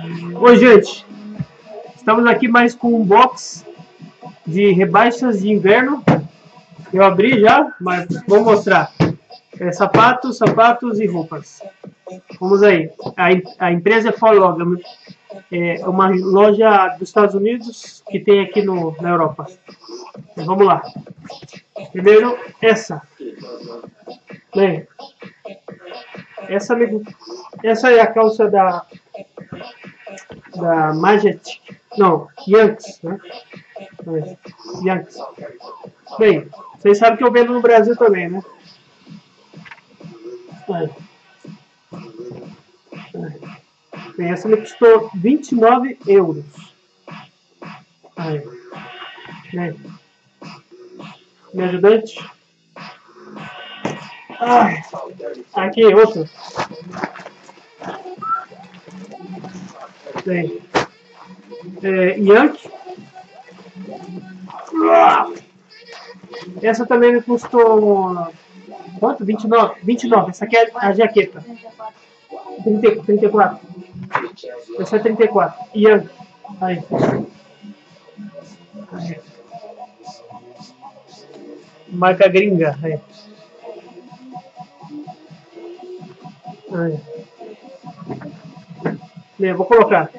Oi, gente. Estamos aqui mais com um box de rebaixas de inverno. Eu abri já, mas vou mostrar. Sapatos e roupas. Vamos aí. A empresa é Follow, é uma loja dos Estados Unidos que tem aqui na Europa. Então, vamos lá. Primeiro, essa. Bem, essa é a calça da Majestic, não, Yankees, né? Yankees. Bem, vocês sabem que eu vendo no Brasil também, né? Bem, essa me custou 29 euros. Aí. Bem, meu ajudante. Aqui, outro. Bem, Yankee. Essa também me custou quanto? 29. 29. Essa aqui é a jaqueta. 34. Essa é 34. Yankee. Aí. Marca gringa. Aí. Aí. Bem, vou colocar.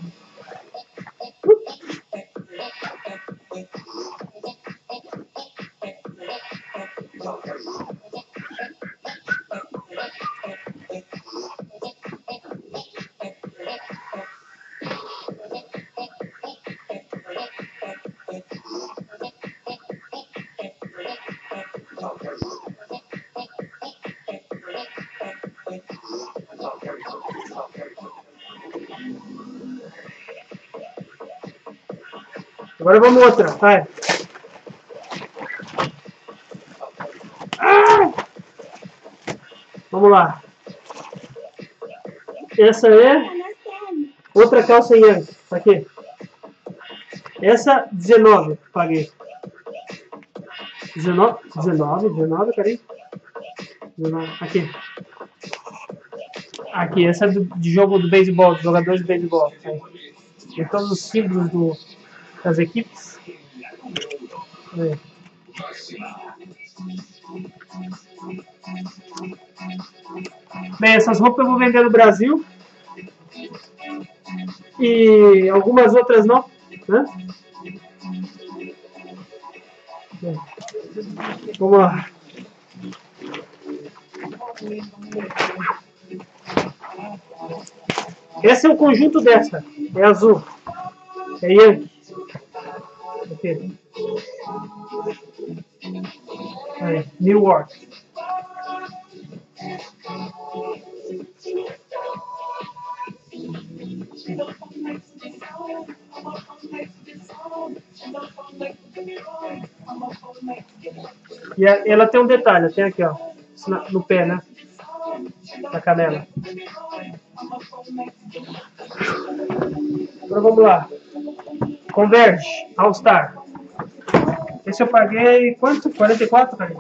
Agora vamos outra, vai. Vamos lá. Essa é outra calça Yankee. Aqui. Essa 19, paguei. 19, peraí. 19, aqui. Aqui, essa é de jogo do beisebol, dos jogadores de beisebol. Tem todos os símbolos das equipes. Bem, essas roupas eu vou vender no Brasil. E algumas outras não, né? Bem, vamos lá. Esse é o conjunto dessa. É azul. É Yankee. Aqui. Aí, New York. E ela tem um detalhe, tem aqui, ó, no pé, né? Na canela. Agora vamos lá. Converge, All Star. Esse eu paguei quanto? 44, cara?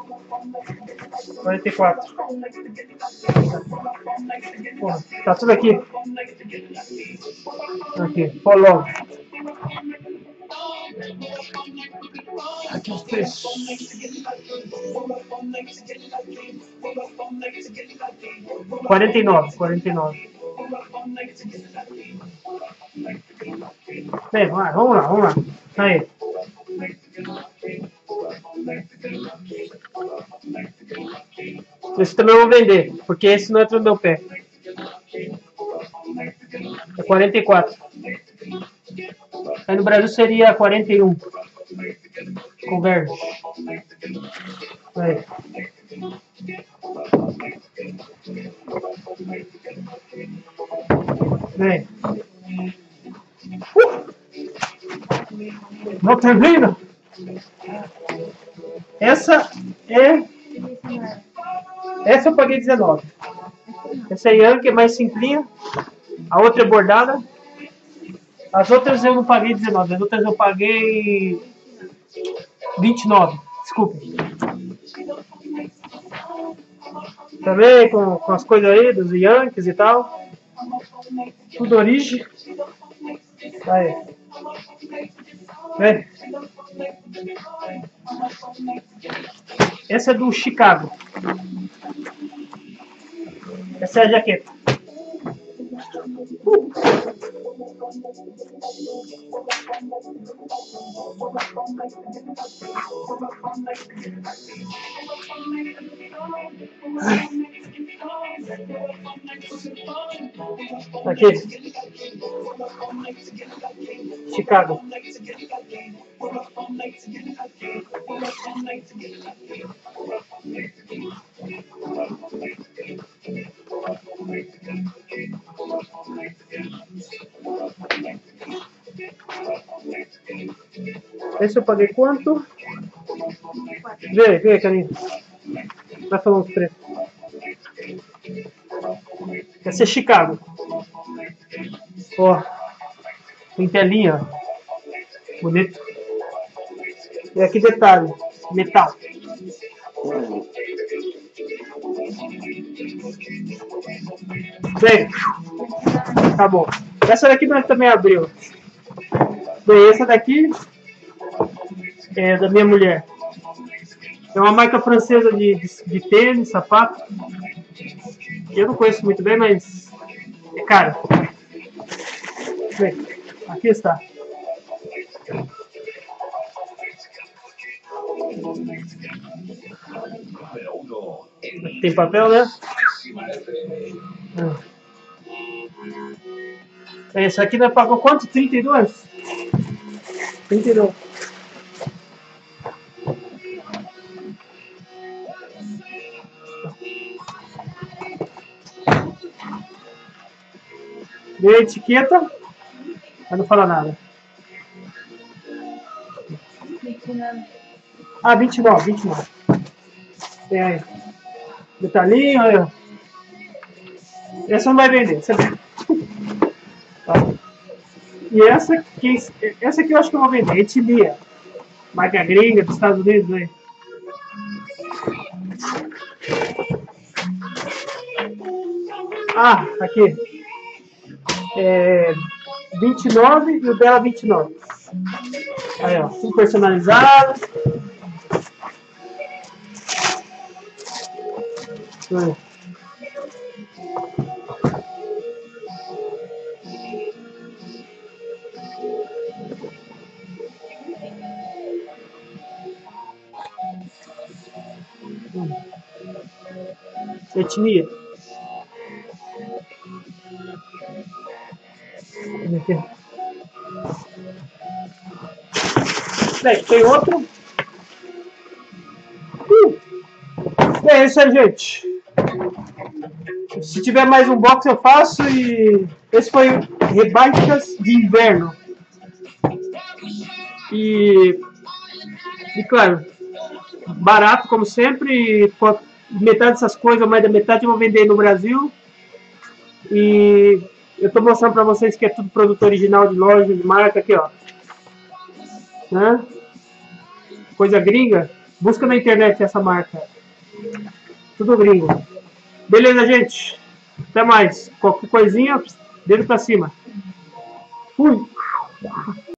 44. Pô, tá tudo aqui. Aqui, Follow. Aqui os preços. 49. Bem, vamos lá. Aí. Esse também eu vou vender, porque esse não entra no meu pé. É 44. Aí no Brasil seria 41. Converge. Aí. Bem. Não termina? Essa eu paguei 19. Essa é Yankee, é mais simplinha. A outra é bordada. As outras eu não paguei 19. As outras eu paguei 29. Desculpe. Também com as coisas aí dos Yankees e tal. Tudo origem. Aí. Vem. Essa é do Chicago. Essa é a jaqueta. Aqui. Chicago. Esse eu paguei quanto? Vê, Carinho. Vai falar os preços. Esse é Chicago. Ó. Tem telinha, ó. Bonito. E aqui detalhe. Metal. Bem. Tá bom. Essa daqui nós também abriu. Bem, essa daqui é da minha mulher. É uma marca francesa de tênis, sapato. Eu não conheço muito bem, mas é caro. Bem, aqui está. Tem papel, né? Esse aqui nós pagou quanto? 32? 32. Deu a etiqueta, mas não fala nada. Ah, 29. Tem aí. Detalhinho, aí. Essa não vai vender. Tá. E essa aqui eu acho que eu vou vender. Etnia. Marca gringa dos Estados Unidos aí. Ah, aqui. 29 e o dela 29. Aí, ó, tudo personalizado. Aí. Etnia. Bem, tem outro. Bem, é isso aí, gente. Se tiver mais um box eu faço. E esse foi rebaixas de inverno. E claro, barato como sempre. Metade dessas coisas, mais da metade eu vou vender no Brasil. E eu tô mostrando pra vocês que é tudo produto original de loja, de marca aqui, ó. Né? Coisa gringa. Busca na internet essa marca. Tudo gringo. Beleza, gente? Até mais. Qualquer coisinha, dedo pra cima. Fui!